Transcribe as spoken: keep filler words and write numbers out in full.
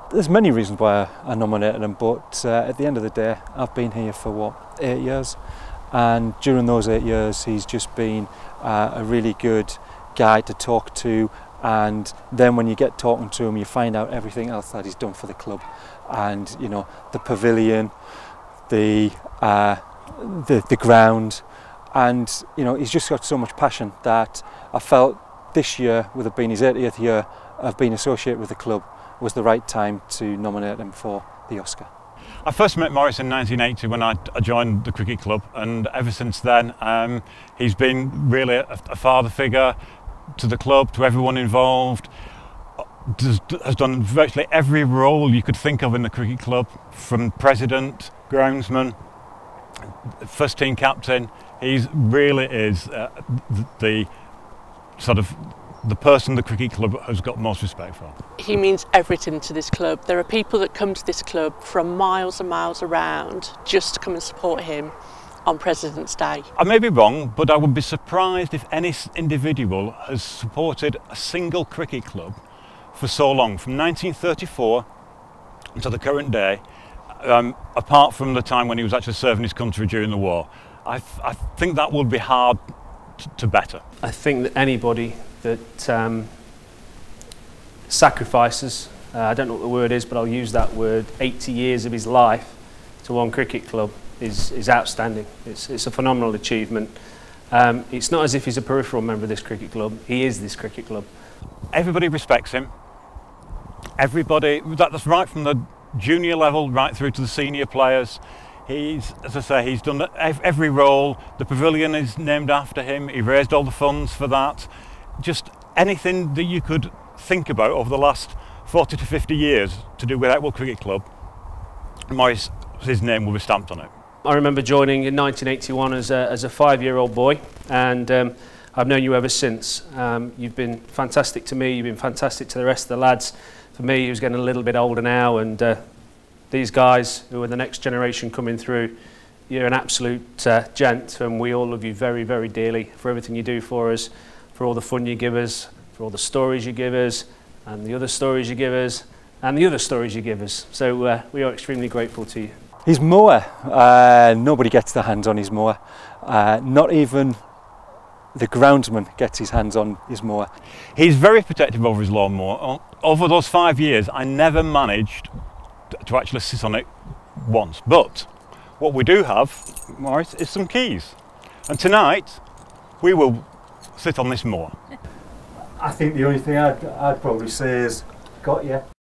there's many reasons why I nominated him, but uh, at the end of the day, I've been here for what, eight years, and during those eight years, he's just been uh, a really good guy to talk to. And then when you get talking to him, you find out everything else that he's done for the club, and you know, the pavilion, the uh, the, the ground, and you know, he's just got so much passion that I felt this year, with it being his eightieth year of being associated with the club, was the right time to nominate him for the Oscar. I first met Maurice in nineteen eighty when I, I joined the cricket club, and ever since then um, he's been really a, a father figure to the club, to everyone involved. Does, has done virtually every role you could think of in the cricket club, from president, groundsman, first team captain. He really is uh, the, the sort of the person the cricket club has got most respect for. He means everything to this club. There are people that come to this club from miles and miles around just to come and support him on President's Day. I may be wrong, but I would be surprised if any individual has supported a single cricket club for so long, from nineteen thirty-four to the current day, um, apart from the time when he was actually serving his country during the war. I, th I think that would be hard to better. I think that anybody that um, sacrifices, uh, I don't know what the word is, but I'll use that word, eighty years of his life to one cricket club is, is outstanding. It's, it's a phenomenal achievement. Um, it's not as if he's a peripheral member of this cricket club, he is this cricket club. Everybody respects him. Everybody, that's right from the junior level right through to the senior players. He's, as I say, he's done every role. The pavilion is named after him. He raised all the funds for that. Just anything that you could think about over the last forty to fifty years to do with Etwall Cricket Club, Maurice, his name will be stamped on it. I remember joining in nineteen eighty-one as a, as a five-year-old boy, and um, I've known you ever since. Um, you've been fantastic to me, you've been fantastic to the rest of the lads. For me, who's getting a little bit older now, and uh, these guys who are the next generation coming through, you're an absolute uh, gent, and we all love you very, very dearly for everything you do for us, for all the fun you give us, for all the stories you give us, and the other stories you give us, and the other stories you give us. So uh, we are extremely grateful to you. His mower, uh, nobody gets their hands on his mower. Uh, not even the groundsman gets his hands on his mower. He's very protective over his lawnmower. Over those five years, I never managed to actually sit on it once. But what we do have, Maurice, is some keys. And tonight, we will sit on this mower. I think the only thing I'd, I'd probably say is, got you.